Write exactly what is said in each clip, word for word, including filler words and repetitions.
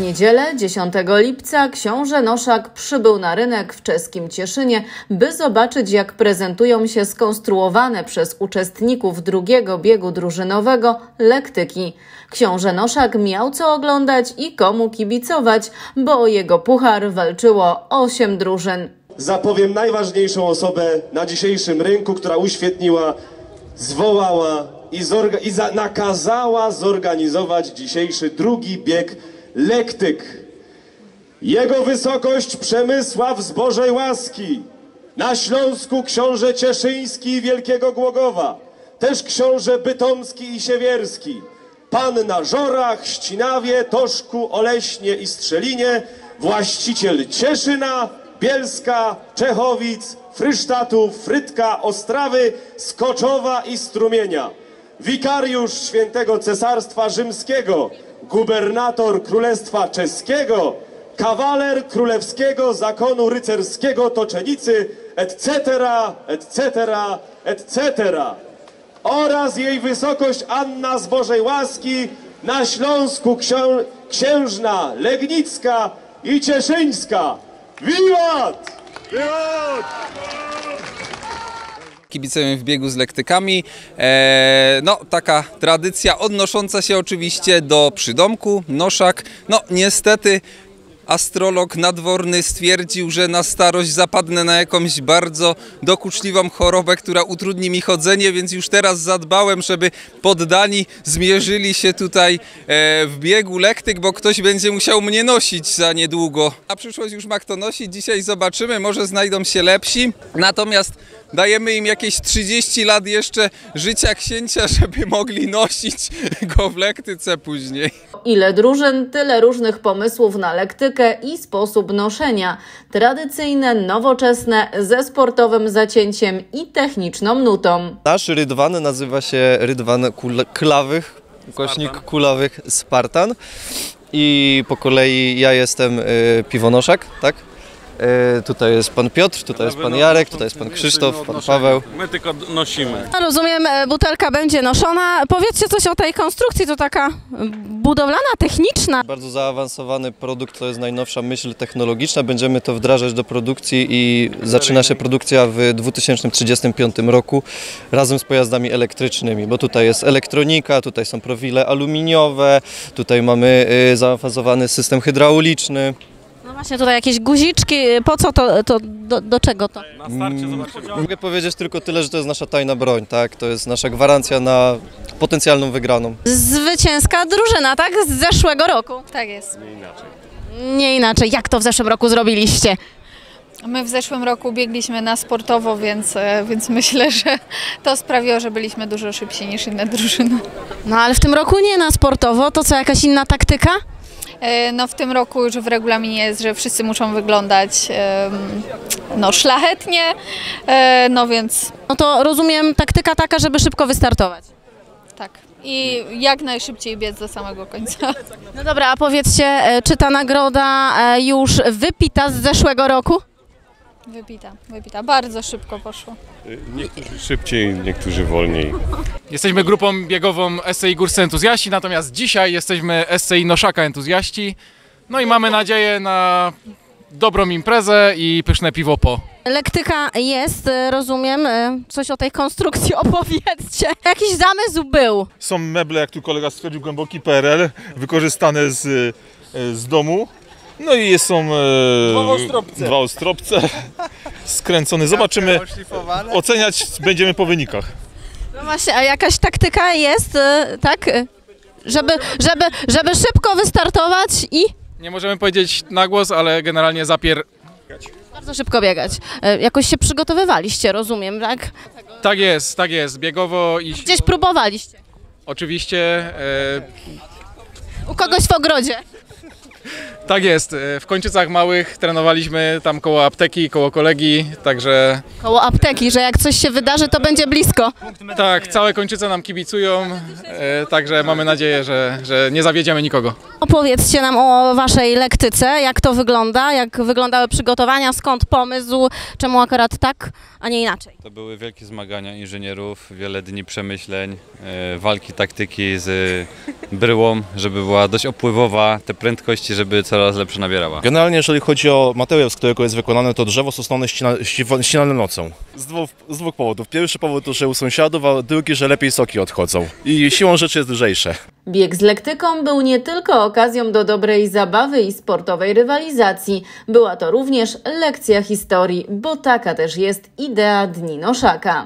niedzielę, dziesiątego lipca, książę Noszak przybył na rynek w czeskim Cieszynie, by zobaczyć, jak prezentują się skonstruowane przez uczestników drugiego biegu drużynowego lektyki. Książę Noszak miał co oglądać i komu kibicować, bo o jego puchar walczyło osiem drużyn. Zapowiem najważniejszą osobę na dzisiejszym rynku, która uświetniła, zwołała i, zorga i za nakazała zorganizować dzisiejszy drugi bieg lektyk. Jego wysokość Przemysław z Bożej łaski, na Śląsku książę Cieszyński i Wielkiego Głogowa, też książę Bytomski i Siewierski, pan na Żorach, Ścinawie, Toszku, Oleśnie i Strzelinie, właściciel Cieszyna, Bielska, Czechowic, Frysztatów, Frytka, Ostrawy, Skoczowa i Strumienia, wikariusz Świętego Cesarstwa Rzymskiego, gubernator Królestwa Czeskiego, kawaler Królewskiego Zakonu Rycerskiego Toczenicy, et cetera, et cetera, et cetera. Oraz jej wysokość Anna z Bożej łaski, na Śląsku ksią księżna Legnicka i Cieszyńska. Wiwat! Wiwat! Kibicujemy w biegu z lektykami. Eee, no, taka tradycja odnosząca się oczywiście do przydomku Noszak. No, niestety astrolog nadworny stwierdził, że na starość zapadnę na jakąś bardzo dokuczliwą chorobę, która utrudni mi chodzenie, więc już teraz zadbałem, żeby poddani zmierzyli się tutaj e, w biegu lektyk, bo ktoś będzie musiał mnie nosić za niedługo. A przyszłość już ma kto nosić, dzisiaj zobaczymy, może znajdą się lepsi. Natomiast dajemy im jakieś trzydzieści lat jeszcze życia księcia, żeby mogli nosić go w lektyce później. Ile drużyn, tyle różnych pomysłów na lektykę i sposób noszenia. Tradycyjne, nowoczesne, ze sportowym zacięciem i techniczną nutą. Nasz rydwan nazywa się rydwan klawych, ukośnik kulawych Spartan. I po kolei ja jestem y, piwonoszak, tak? Tutaj jest pan Piotr, tutaj jest pan Jarek, tutaj jest pan Krzysztof, pan Paweł. My tylko nosimy. Rozumiem, butelka będzie noszona. Powiedzcie coś o tej konstrukcji, to taka budowlana, techniczna. Bardzo zaawansowany produkt, to jest najnowsza myśl technologiczna. Będziemy to wdrażać do produkcji i zaczyna się produkcja w dwa tysiące trzydziestym piątym roku razem z pojazdami elektrycznymi, bo tutaj jest elektronika, tutaj są profile aluminiowe, tutaj mamy zaawansowany system hydrauliczny. No właśnie, tutaj jakieś guziczki, po co to, to do, do czego to? Na starcie zobaczymy. Mogę powiedzieć tylko tyle, że to jest nasza tajna broń, tak? To jest nasza gwarancja na potencjalną wygraną. Zwycięska drużyna, tak? Z zeszłego roku. Tak jest. Nie inaczej. Nie inaczej. Jak to w zeszłym roku zrobiliście? My w zeszłym roku biegliśmy na sportowo, więc, więc myślę, że to sprawiło, że byliśmy dużo szybsi niż inne drużyny. No ale w tym roku nie na sportowo, to co, jakaś inna taktyka? No w tym roku już w regulaminie jest, że wszyscy muszą wyglądać no szlachetnie, no więc... No to rozumiem, taktyka taka, żeby szybko wystartować. Tak. I jak najszybciej biec do samego końca. No dobra, a powiedzcie, czy ta nagroda już wypita z zeszłego roku? Wypita, wypita. Bardzo szybko poszło. Niektórzy szybciej, niektórzy wolniej. Jesteśmy grupą biegową S C I Górscy Entuzjaści, natomiast dzisiaj jesteśmy S C I Noszaka Entuzjaści. No i mamy nadzieję na dobrą imprezę i pyszne piwo po. Lektyka jest, rozumiem. Coś o tej konstrukcji opowiedzcie. Jakiś zamysł był. Są meble, jak tu kolega stwierdził, głęboki P R L, wykorzystane z, z domu. No i są e, dwa ostropce. Dwa ostropce skręcone. Zobaczymy, oceniać będziemy po wynikach. No właśnie, a jakaś taktyka jest, tak? Żeby, żeby, żeby szybko wystartować i... Nie możemy powiedzieć na głos, ale generalnie zapier... Bardzo szybko biegać. Jakoś się przygotowywaliście, rozumiem, tak? Tak jest, tak jest. Biegowo i... Gdzieś próbowaliście? Oczywiście. E... U kogoś w ogrodzie? Tak jest. W Kończycach Małych trenowaliśmy tam koło apteki, koło kolegi, także... Koło apteki, że jak coś się wydarzy, to będzie blisko. Tak, całe Kończyce nam kibicują, e, także mamy nadzieję, że, że nie zawiedziemy nikogo. Opowiedzcie nam o waszej lektyce, jak to wygląda, jak wyglądały przygotowania, skąd pomysł, czemu akurat tak, a nie inaczej. To były wielkie zmagania inżynierów, wiele dni przemyśleń, e, walki taktyki z bryłą, żeby była dość opływowa, te prędkości jakości, żeby coraz lepsze nabierała. Generalnie jeżeli chodzi o materiał, z którego jest wykonane, to drzewo sosnone ścina, ści- ścinane nocą. Z dwóch, z dwóch powodów. Pierwszy powód to, że u sąsiadów, a drugi, że lepiej soki odchodzą. I siłą rzeczy jest lżejsze. Bieg z lektyką był nie tylko okazją do dobrej zabawy i sportowej rywalizacji. Była to również lekcja historii, bo taka też jest idea Dni Noszaka.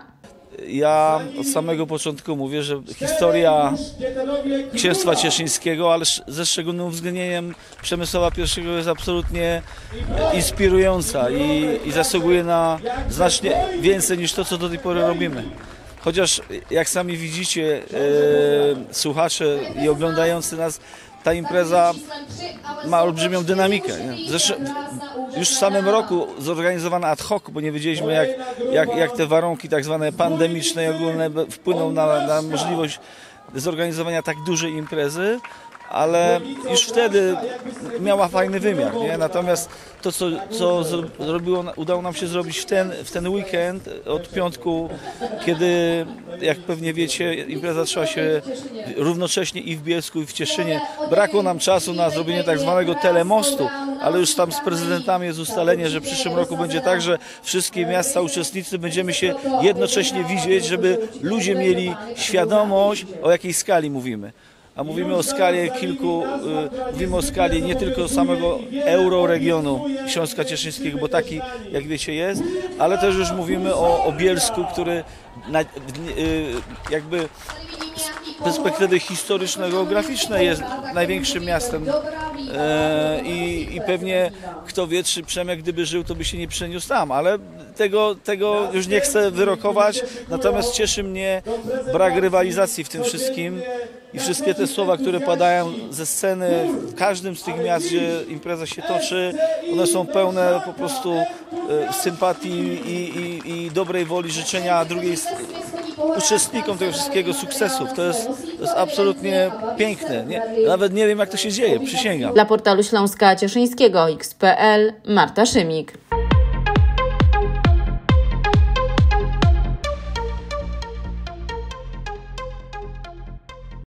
Ja od samego początku mówię, że historia Księstwa Cieszyńskiego, ale ze szczególnym uwzględnieniem Przemysława pierwszego jest absolutnie inspirująca i, i zasługuje na znacznie więcej niż to, co do tej pory robimy. Chociaż jak sami widzicie, e, słuchacze i oglądający nas, ta impreza ma olbrzymią dynamikę. Nie? Zresztą już w samym roku zorganizowana ad hoc, bo nie wiedzieliśmy jak, jak, jak te warunki tak zwane pandemiczne i ogólne wpłyną na, na możliwość zorganizowania tak dużej imprezy, ale już wtedy miała fajny wymiar. Nie? Natomiast to, co, co zrobiło, udało nam się zrobić w ten, w ten weekend od piątku, kiedy, jak pewnie wiecie, impreza trwała się równocześnie i w Bielsku, i w Cieszynie. Brakło nam czasu na zrobienie tak zwanego telemostu, ale już tam z prezydentami jest ustalenie, że w przyszłym roku będzie tak, że wszystkie miasta uczestnicy będziemy się jednocześnie widzieć, żeby ludzie mieli świadomość, o jakiej skali mówimy. A mówimy o skali kilku, y, mówimy o skali nie tylko samego euroregionu Śląska Cieszyńskiego, bo taki, jak wiecie, jest, ale też już mówimy o, o Bielsku, który na, y, jakby z perspektywy historyczno-geograficznej jest największym miastem e, i, i pewnie kto wie, czy Przemek gdyby żył, to by się nie przeniósł tam, ale tego, tego już nie chcę wyrokować, natomiast cieszy mnie brak rywalizacji w tym wszystkim i wszystkie te słowa, które padają ze sceny w każdym z tych miast, gdzie impreza się toczy, one są pełne po prostu e, sympatii i, i, i dobrej woli, życzenia drugiej uczestnikom tego wszystkiego sukcesów. To jest, to jest absolutnie piękne. Nie, nawet nie wiem, jak to się dzieje, przysięgam. Dla portalu Śląska Cieszyńskiego X kropka P L Marta Szymik.